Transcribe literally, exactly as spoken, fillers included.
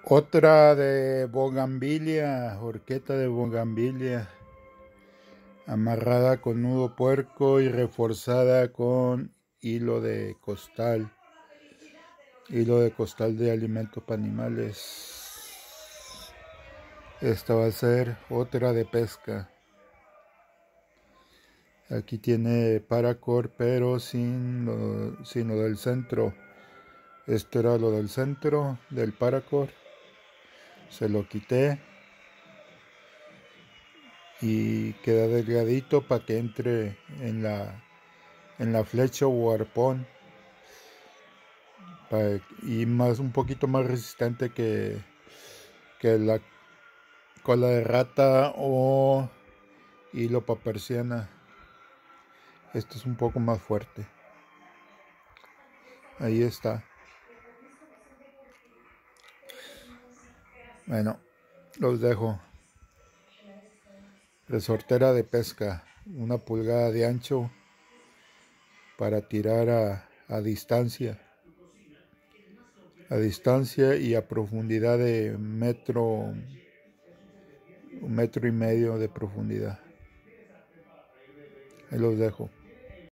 Otra de bugambilia, horqueta de bugambilia, amarrada con nudo puerco y reforzada con hilo de costal, hilo de costal de alimento para animales. Esta va a ser otra de pesca. Aquí tiene paracord, pero sin lo, sin lo del centro. Esto era lo del centro del paracord. Se lo quité y queda delgadito para que entre en la en la flecha o arpón, para, y más un poquito más resistente que, que la cola de rata o hilo para persiana. Esto es un poco más fuerte. Ahí está. Bueno, los dejo. Resortera de pesca, una pulgada de ancho para tirar a, a distancia. A distancia y a profundidad de metro, un metro y medio de profundidad. Ahí los dejo.